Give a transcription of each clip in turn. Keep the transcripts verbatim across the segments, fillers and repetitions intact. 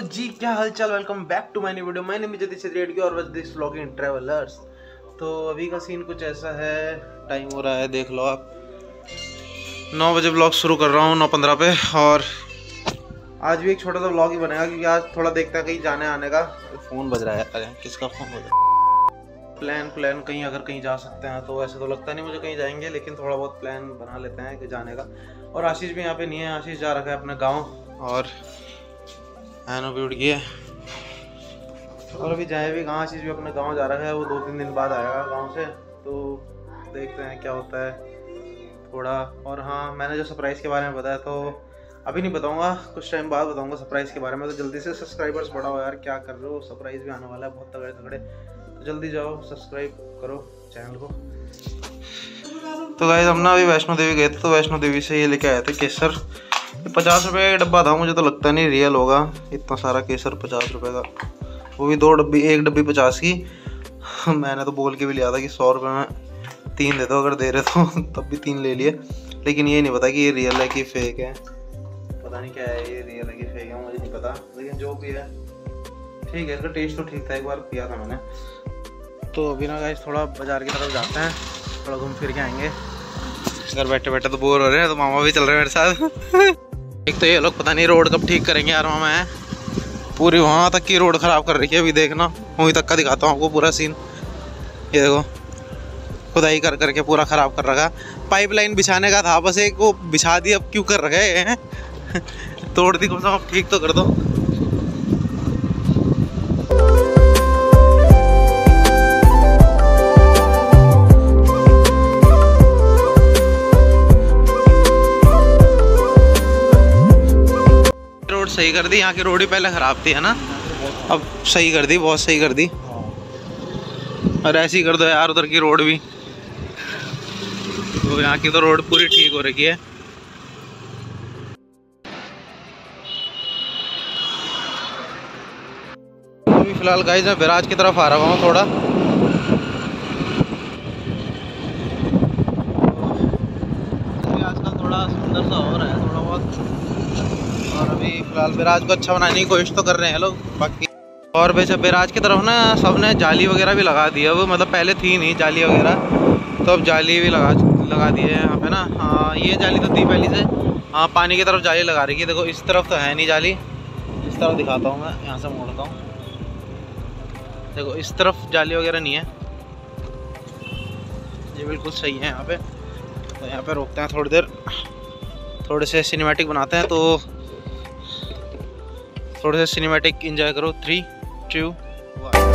जी क्या हालचाल, welcome back to my new video. My name is Jatin Reddy और वज दिस व्लॉगिंग ट्रैवलर्स। तो अभी का सीन कुछ ऐसा है, टाइम हो रहा है देख लो आप, नौ बजे ब्लॉग शुरू कर रहा हूँ, नौ पंद्रह पे। और आज भी एक छोटा सा ब्लॉग ही बनेगा क्योंकि आज थोड़ा देखते हैं कहीं जाने आने का। फ़ोन बज रहा है, अरे किसका फ़ोन बज रहा है। प्लान प्लान कहीं अगर कहीं जा सकते हैं तो ऐसे तो लगता नहीं मुझे कहीं जाएंगे, लेकिन थोड़ा बहुत प्लान बना लेते हैं कि जाने का। और आशीष भी यहाँ पे नहीं है, आशीष जा रखा है अपने गाँव और एनो भी उड़ गई है। और अभी जाए भी कहाँ, आशीष भी अपने गांव जा रहा है, वो दो तीन दिन बाद आएगा गांव से। तो देखते हैं क्या होता है थोड़ा। और हाँ, मैंने जो सरप्राइज़ के बारे में बताया तो अभी नहीं बताऊंगा, कुछ टाइम बाद बताऊंगा सरप्राइज़ के बारे में। तो जल्दी से सब्सक्राइबर्स बढ़ाओ यार, क्या कर रहे हो, सरप्राइज़ भी आने वाला है बहुत तगड़े तगड़े। तो जल्दी जाओ, सब्सक्राइब करो चैनल को। तो गाइस हम ना अभी वैष्णो देवी गए थे, तो वैष्णो देवी से ये लेके आए थे केसर। पचास रुपये का डब्बा था, मुझे तो लगता नहीं रियल होगा इतना सारा केसर पचास रुपये का, वो भी दो डब्बी, एक डब्बी पचास की। मैंने तो बोल के भी लिया था कि सौ रुपये में तीन दे दो, अगर दे रहे तो तब भी तीन ले लिए। लेकिन ये नहीं पता कि ये रियल है कि फेक है, पता नहीं क्या है ये, रियल है कि फेक है मुझे नहीं पता। लेकिन जो भी है ठीक है, इसका टेस्ट तो ठीक था, एक बार पिया था मैंने। तो अभी ना गाइस थोड़ा बाज़ार की तरफ जाते हैं, थोड़ा घूम फिर के आएंगे। घर बैठे बैठे तो बोर हो रहे हैं, तो मामा भी चल रहे हैं मेरे साथ। एक तो ये लोग पता नहीं रोड कब ठीक करेंगे यार। मामा है पूरी वहाँ तक की रोड ख़राब कर रही है, अभी देखना वहीं तक का दिखाता हूँ आपको पूरा सीन। ये देखो खुदाई कर करके पूरा ख़राब कर रखा। पाइपलाइन बिछाने का था बस, एक वो बिछा दी, अब क्यों कर रखे हैं। तोड़ दी कम से कम, ठीक तो कर दो। सही कर दी, यहाँ की रोड ही पहले ख़राब थी है ना, अब सही कर दी, बहुत सही कर दी। और ऐसी कर दो यार उधर की रोड भी, तो यहाँ की तो रोड पूरी ठीक हो रखी है। अभी फिलहाल गाइस मैं बैराज की तरफ आ रहा हूँ थोड़ा। आजकल थोड़ा सुंदर सा हो रहा है थोड़ा बहुत, और अभी फिलहाल बैराज को अच्छा बनाने की कोशिश तो कर रहे हैं लोग बाकी। और वैसे बैराज की तरफ ना सबने जाली वगैरह भी लगा दी है, वो मतलब पहले थी नहीं जाली वगैरह, तो अब जाली भी लगा लगा दी है यहाँ पे ना। हाँ ये जाली तो थी पहले से। हाँ पानी की तरफ जाली लगा रही है, देखो इस तरफ तो है नहीं जाली, इस तरफ दिखाता हूँ मैं, यहाँ से मोड़ता हूँ, देखो इस तरफ जाली वगैरह नहीं है, ये बिल्कुल सही है यहाँ पे। तो यहाँ पे रोकते हैं थोड़ी देर, थोड़े से सिनेमैटिक बनाते हैं, तो थोड़े से सिनेमैटिक एंजॉय करो। Three two one.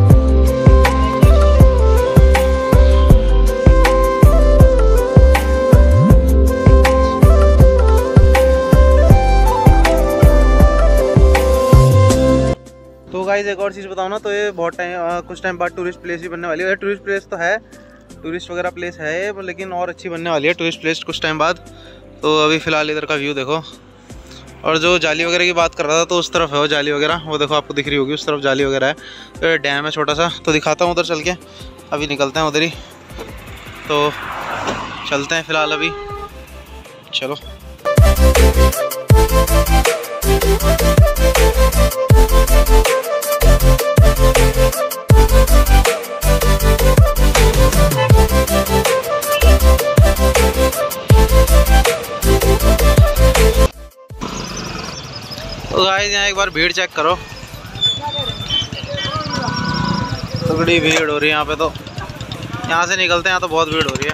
तो गाइस एक और चीज़ बताओ ना, तो ये बहुत टाइम कुछ टाइम बाद टूरिस्ट प्लेस भी बनने वाली है। टूरिस्ट प्लेस तो है, टूरिस्ट वगैरह प्लेस है, लेकिन और अच्छी बनने वाली है टूरिस्ट प्लेस कुछ टाइम बाद। तो अभी फ़िलहाल इधर का व्यू देखो। और जो जाली वगैरह की बात कर रहा था, तो उस तरफ है वो जाली वगैरह, वो देखो आपको दिख रही होगी, उस तरफ जाली वगैरह है। तो ये डैम है छोटा सा, तो दिखाता हूँ उधर चल के। अभी निकलते हैं उधर ही, तो चलते हैं फ़िलहाल अभी, चलो। तो गाइस यहाँ एक बार भीड़ चेक करो, तगड़ी भीड़ हो रही है यहाँ पे। तो यहाँ से निकलते हैं, यहाँ तो बहुत भीड़ हो रही है।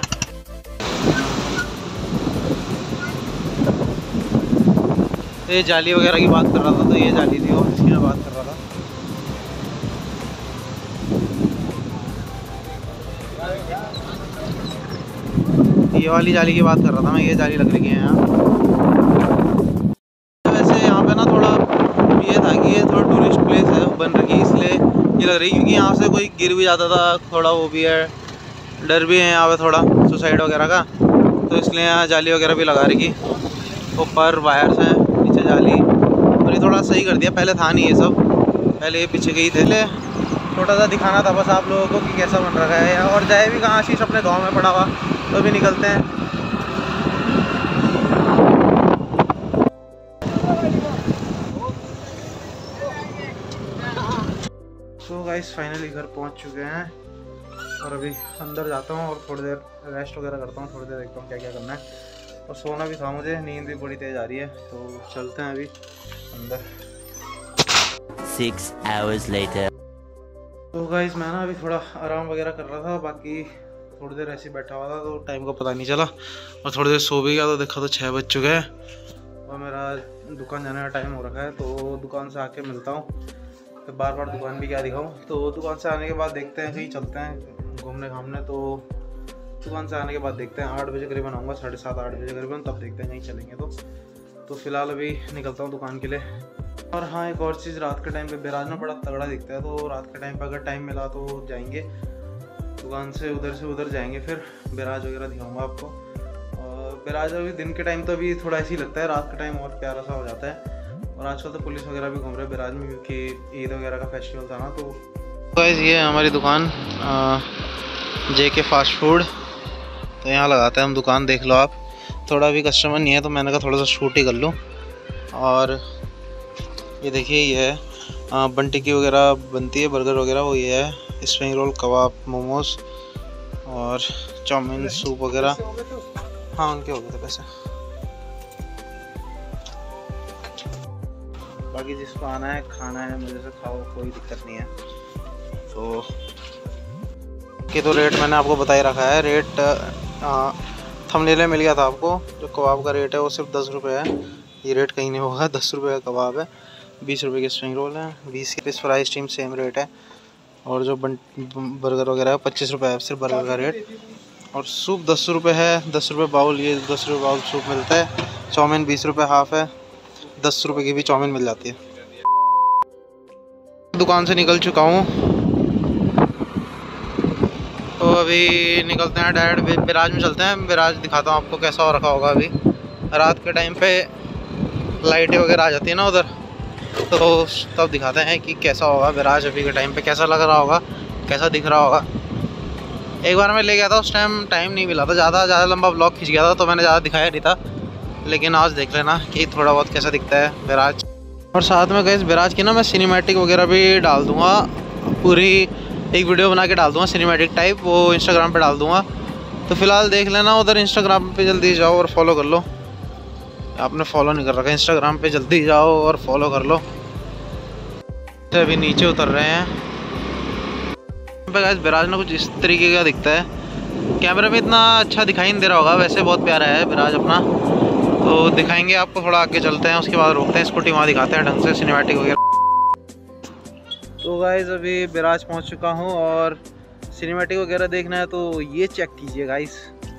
ये जाली वगैरह की बात कर रहा था, तो ये जाली थी वो जिसकी मैं बात कर रहा था। ये वाली जाली की बात कर रहा था मैं, ये जाली लग रही है यहाँ। ना थोड़ा ये था कि ये थोड़ा टूरिस्ट प्लेस है बन रही है, इसलिए ये लग रही है, क्योंकि यहाँ से कोई गिर भी जाता था, थोड़ा वो भी है, डर भी है यहाँ पे थोड़ा सुसाइड वगैरह का। तो इसलिए यहाँ जाली वगैरह भी लगा रही, ऊपर वायर्स हैं, नीचे जाली। और ये थोड़ा सही कर दिया, पहले था नहीं ये सब, पहले ये पीछे गई थे। ले छोटा सा दिखाना था बस आप लोगों को कि कैसा बन रखा है। और जाए भी कहाँ, आशीष अपने गाँव में पड़ा हुआ, तो अभी निकलते हैं। गाइस फाइनली घर पहुंच चुके हैं और अभी अंदर जाता हूं और थोड़ी देर रेस्ट वगैरह करता हूं, थोड़ी देर देखता हूं क्या क्या करना है। और सोना भी था मुझे, नींद भी बड़ी तेज़ आ रही है, तो चलते हैं अभी अंदर। Six hours later. तो गाइस मैं ना अभी थोड़ा आराम वगैरह कर रहा था, बाकी थोड़ी देर ऐसे ही बैठा हुआ था तो टाइम का पता नहीं चला और थोड़ी देर सो भी गया तो देखा तो छः बज चुके हैं और मेरा दुकान जाने का टाइम हो रखा है। तो दुकान से आके मिलता हूँ, तो बार बार दुकान भी क्या दिखाऊँ। तो दुकान से आने के बाद देखते हैं कहीं चलते हैं घूमने घामने। तो दुकान से आने के बाद देखते हैं, आठ बजे करीबन आऊँगा, साढ़े सात आठ बजे करीबन, तब देखते हैं कहीं चलेंगे। तो तो फिलहाल अभी निकलता हूँ दुकान के लिए। और हाँ एक और चीज़, रात के टाइम पे बिराज में बड़ा तगड़ा दिखता है, तो रात के टाइम पे अगर टाइम मिला तो जाएंगे दुकान से, उधर से उधर जाएंगे, फिर बिराज वगैरह दिखाऊंगा आपको। और बिराज अभी दिन के टाइम तो अभी थोड़ा ऐसे ही लगता है, रात के टाइम और प्यारा सा हो जाता है। और आजकल तो पुलिस वगैरह भी घूम रहे हैं बिराज में, क्योंकि ईद वगैरह का फेस्टिवल था ना। तो गाइस ये है हमारी दुकान जे के फास्ट फूड, तो यहाँ लगाते हैं हम दुकान, देख लो आप। थोड़ा भी कस्टमर नहीं है तो मैंने कहा थोड़ा सा शूट ही कर लूँ। और ये देखिए ये है बन टिक्की वगैरह बनती है, बर्गर वगैरह, वो ये है स्प्रिंग रोल, कबाब, मोमोज और चाउमीन, सूप वगैरह। हाँ उनके हो गए थे पैसे। बाकी जिसको आना है खाना है मुझे से खाओ, कोई दिक्कत नहीं है। तो कि तो रेट मैंने आपको बता ही रखा है, रेट थंबनेल में मिल गया था आपको। जो कबाब का रेट है वो सिर्फ दस रुपये है, ये रेट कहीं नहीं होगा। दस रुपये का कबाब है, बीस रुपये के स्प्रिंग रोल है, बीस के फ्राई स्टीम सेम रेट है। और जो बन बर्गर वगैरह है पच्चीस रुपये है सिर्फ बर्गर का रेट। और सूप दस रुपये है, दस रुपये बाउल, ये दस रुपये बाउल सूप मिलता है। चाउमीन बीस रुपये हाफ़ है, दस रुपये की भी चाउमीन मिल जाती है। दुकान से निकल चुका हूँ, तो अभी निकलते हैं डायरेक्ट बिराज में चलते हैं। बिराज दिखाता हूँ आपको कैसा हो रखा होगा। अभी रात के टाइम पे लाइटें वगैरह आ जाती है ना उधर, तो तब दिखाते हैं कि कैसा होगा बिराज अभी के टाइम पे, कैसा लग रहा होगा, कैसा दिख रहा होगा। एक बार मैं ले गया था, उस टाइम टाइम नहीं मिला था, ज़्यादा ज़्यादा लंबा ब्लॉग खींच गया था, तो मैंने ज़्यादा दिखाया नहीं था। लेकिन आज देख लेना कि थोड़ा बहुत कैसा दिखता है बिराज। और साथ में गए बिराज की ना मैं सिनेमैटिक वगैरह भी डाल दूँगा, पूरी एक वीडियो बना के डाल दूँगा सिनेमैटिक टाइप, वो इंस्टाग्राम पर डाल दूँगा। तो फिलहाल देख लेना उधर इंस्टाग्राम पर, जल्दी जाओ और फॉलो कर लो। आपने फॉलो नहीं कर रखा इंस्टाग्राम पे, जल्दी जाओ और फॉलो कर लो। अभी नीचे उतर रहे हैं गाइस। बिराज ना कुछ इस तरीके का दिखता है, कैमरे में इतना अच्छा दिखाई नहीं दे रहा होगा, वैसे बहुत प्यारा है बिराज अपना। तो दिखाएंगे आपको, थोड़ा आगे चलते हैं, उसके बाद रोकते हैं स्कूटी, वहाँ दिखाते हैं ढंग से सिनेमैटिक वगैरह। तो गाइस अभी बिराज पहुँच चुका हूँ और सिनेमैटिक वगैरह देखना है तो ये चेक कीजिए गाइस।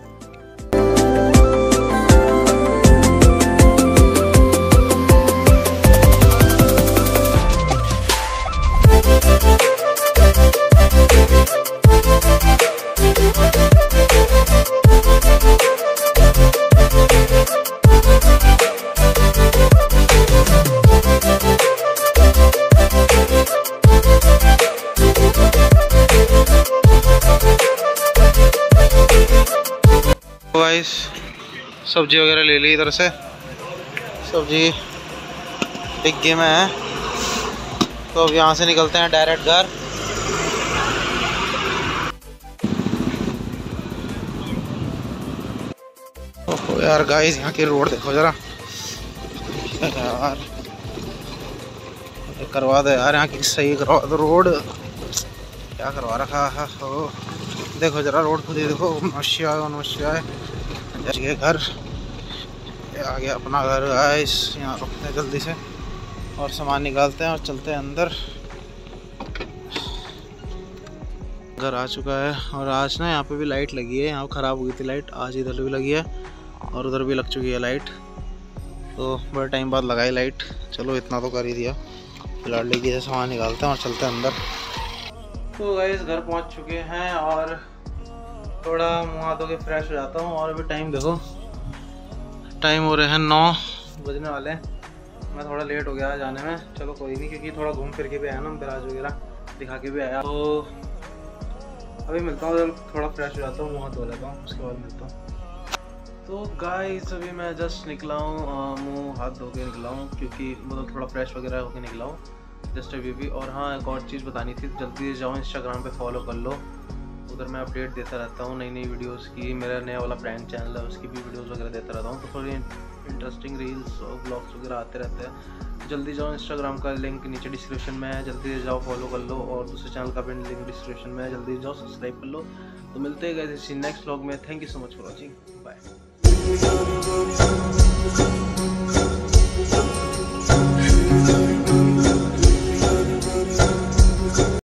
गाइस सब्जी वगैरह ले ली इधर से, सब्जी डिग्गी में है। तो अब यहाँ से निकलते हैं डायरेक्ट घर। ओहो यार गाइस यहाँ की रोड देखो जरा यार, करवा दो यार यहाँ की सही करवा दो रोड, क्या करवा रखा है हो। देखो जरा रोड खुद ही देखो, नमस्या नमस्या ये घर, ये आ गया अपना घर गाइस। यहाँ रुकते हैं जल्दी से और सामान निकालते हैं और चलते हैं अंदर। घर आ चुका है और आज ना यहाँ पे भी लाइट लगी है, यहाँ ख़राब हो गई थी लाइट, आज इधर भी लगी है और उधर भी लग चुकी है लाइट। तो बड़े टाइम बाद लगाई लाइट, चलो इतना तो कर ही दिया। फिलहाल लेके से सामान निकालते हैं और चलते हैं अंदर। तो गाइस घर पहुँच चुके हैं और थोड़ा मुँह हाथ धो के फ्रेश हो जाता हूँ। और अभी टाइम देखो, टाइम हो रहे हैं नौ बजने वाले हैं। मैं थोड़ा लेट हो गया जाने में, चलो कोई नहीं, क्योंकि थोड़ा घूम फिर के भी आया ना, बिराज वगैरह दिखा के भी आया। तो अभी मिलता हूँ, थोड़ा फ्रेश हो जाता हूँ, मुँह हाथ धो लेता हूँ, उसके बाद मिलता हूँ। तो गाइस अभी मैं जस्ट निकला हूँ, मुँह हाथ धो के निकला हूँ, क्योंकि मतलब थोड़ा फ्रेश वगैरह होके निकला हूँ। जस्ट अभी भी। और हाँ, एक और चीज़ बतानी थी, जल्दी से जाओ इंस्टाग्राम पे फॉलो कर लो, उधर मैं अपडेट देता रहता हूँ नई नई वीडियोस की। मेरा नया वाला प्रैंक चैनल है, उसकी भी वीडियोस वगैरह देता रहता हूँ, तो थोड़ी इंटरेस्टिंग रील्स और ब्लॉग्स वगैरह आते रहते हैं। जल्दी जाओ, इंस्टाग्राम का लिंक नीचे डिस्क्रिप्शन में है, जल्दी से जाओ फॉलो कर लो, और दूसरे चैनल का भी लिंक डिस्क्रिप्शन में है, जल्दी जाओ सब्सक्राइब कर लो। तो मिलते हैं गाइस नेक्स्ट व्लॉग में। Thank you so much for watching, bye.